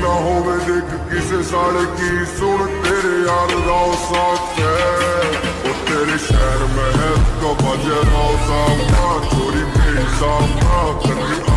ना होवे देख किसे साले की, सुन तेरे यार राव साथ है वो तेरे शहर में है तो बजे राव सामना, चोरी मेरी सामना कर